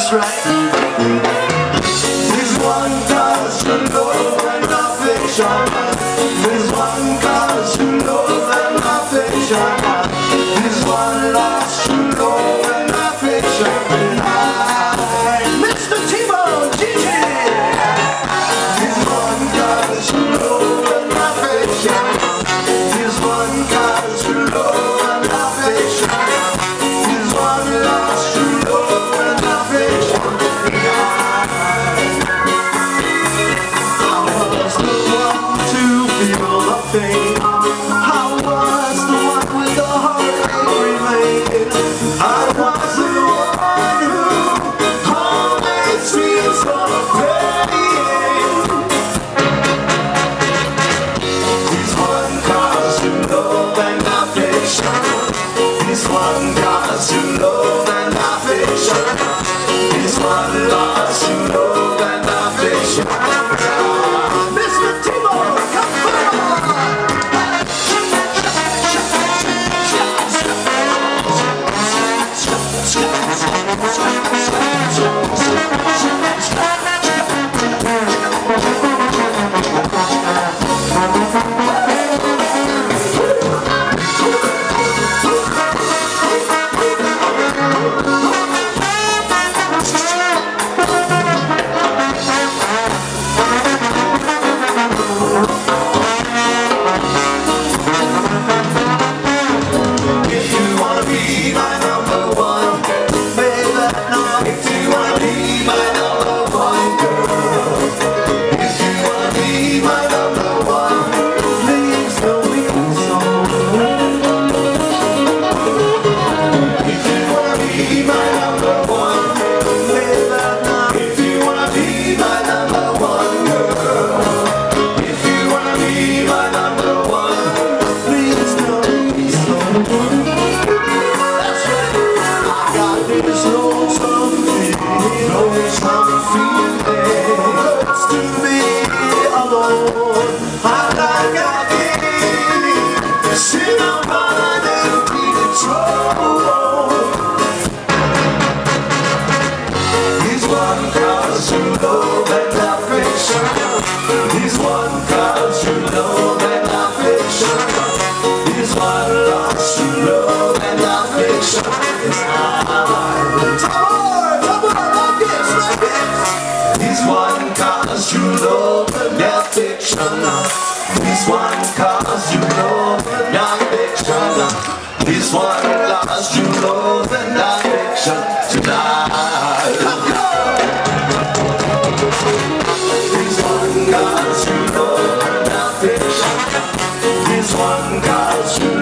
That's right. There's one cause to love and affection. There's one cause to love and affection. There's one lost to love and affection. Mr. T-Bone, Gigi. There's one cause to love and affection. There's one cause to love and affection. There's one lost to love and affection. I was the one to feel the pain. I was the one with the heartache remaining. I was the one who always feels the pain. There's one cause to love and affection. There's one cause to love and affection. There's one lost to love and affection. Mr. T-Bone, come on! He's one cause to love and affection. He's one lost to love and affection. He's one cause to love and affection. He's one cause to love and affection. He's one lost to love and affection tonight. God's you love and affection. He's one God's you